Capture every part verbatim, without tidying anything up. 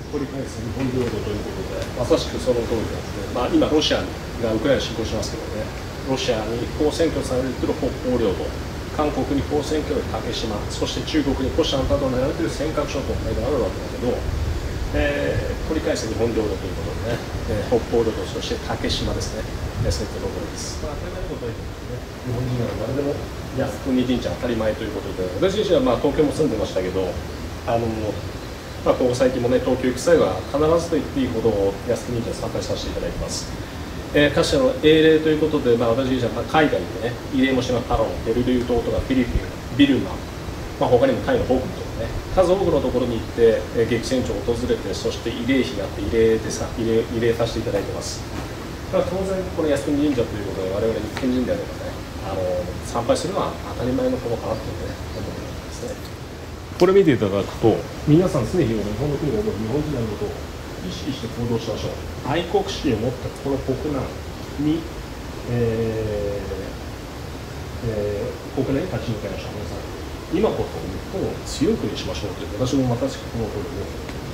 取り返す日本領土ということで、まさしくその通りですね、まあ、今、ロシアがウクライナ侵攻しますけどね、ロシアに不法占拠されている北方領土、韓国に不法占拠の竹島、そして中国に虎視眈々と狙われている尖閣諸島があるわけだけど、えー、取り返す日本領土ということでね、えー、北方領土、そして竹島ですね、えー、そういったところです。まあ、当たり前のことは言ってね、日本人なら誰でも靖国神社当たり前ということで、私自身はまあ東京も住んでましたけど、あのまあ、ここ最近もね、東京行く際は必ずと言っていいほど靖国神社参拝させていただいてます。えー、かつての英霊ということで、まあ、私自身は海外でね、慰霊もしますパロン、ベルリュー島とかフィリピン、ビルマ、まあ、他にもタイの北部とかね、数多くのところに行って、えー、激戦地を訪れて、そして慰霊碑があって慰霊でさ慰霊慰霊させていただいてます。だから当然、この靖国神社ということで、我々日本人であればね、あの参拝するのは当たり前のことかなというね、思うんですね。これ見ていただくと、皆さん常日頃日本の国のこと、日本人のことを意識して行動しましょう。愛国心を持ったこの国難に、えーえー、国内に立ち向かいましょう。皆さん、今こそ日本を強くにしましょうという、私もまたしくこの通り思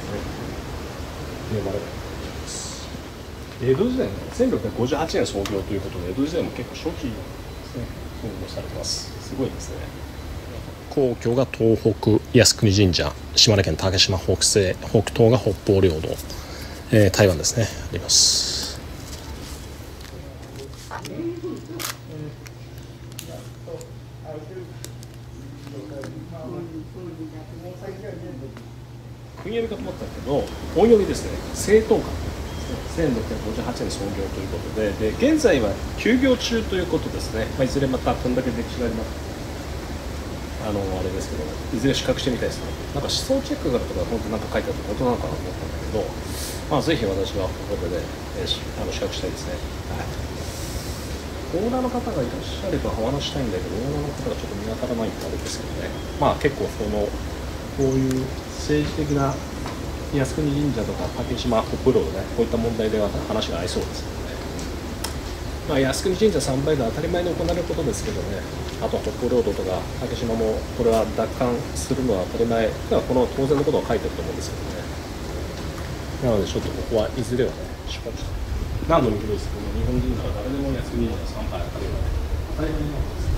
っていますね。江戸時代のせんろっぴゃくごじゅうはちねん創業ということで、江戸時代も結構初期ですね、運用されてます。すごいですね。皇居が東北靖国神社、島根県竹島北西、北東が北方領土、えー、台湾ですね、あります。訓読みかと思ったけど、音読みですね、正統館。せんろっぴゃくごじゅうはちねん創業ということで、で現在は休業中ということですね、まあ、いずれまたこんだけ歴史がありますあのあれですけど、いずれ宿泊してみたいですね。なんか思想チェックがあるとか、本当なんか書いてあって本当なのかなと思ったんだけど、まあ、ぜひ私はここで、えー、あの宿泊したいですね。はい、オーナーの方がいらっしゃればお話したいんだけど、オーナーの方がちょっと見当たらないってあれですけどね、まあ、結構その、こういう政治的な靖国神社とか竹島、北方領土ね、こういった問題では話が合いそうですけどね。まあ、靖国神社参拝が当たり前に行われることですけどね、あとは北方領土とか竹島もこれは奪還するのは当たり前、この当然のことは書いてると思うんですけどね。なのでちょっとここはいずれはね、宿泊したい。何度も言うことですけど、日本人なら誰でも靖国神社参拝当たり前、当たり前なんです。